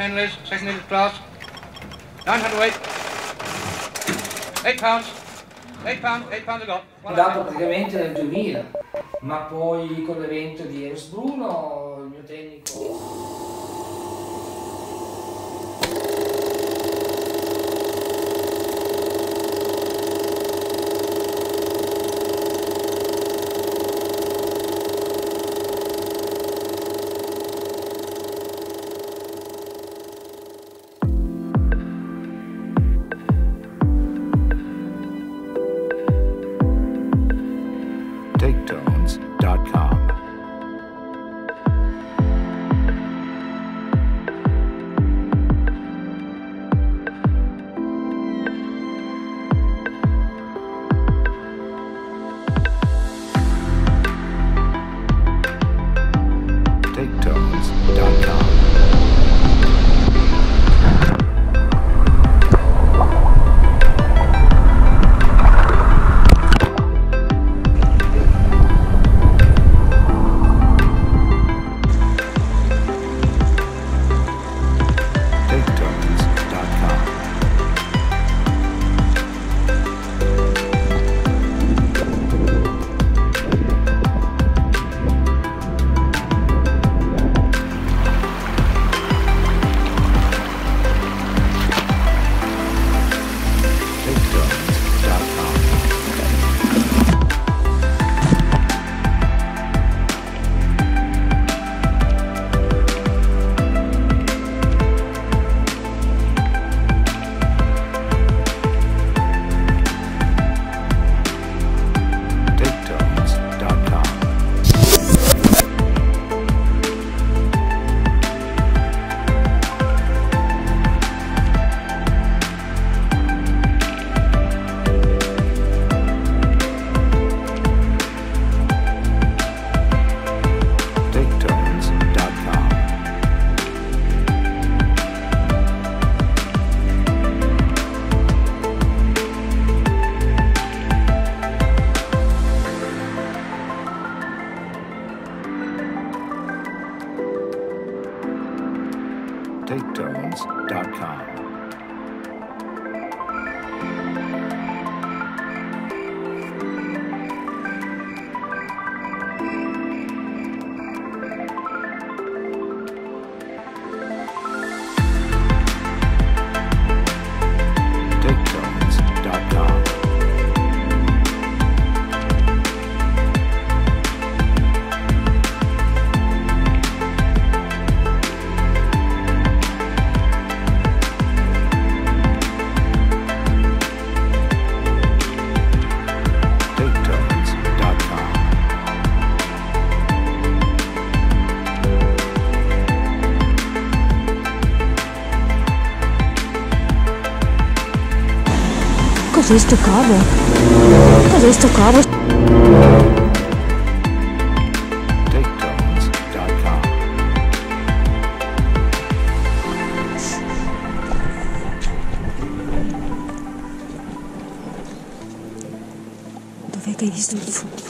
men, Liz. Second in class. 900 weight. 8 pounds. 8 pounds. 8 pounds ago. Dato praticamente nel 2000, ma poi con l'evento di Eros Bruno, il mio tecnico... Taketones.com. Taketones.com. Taketones.com. Taketones.com. Cos'è sto cavo? Cos'è sto cavo? Taketones.com. Dov'è che hai visto il fumo?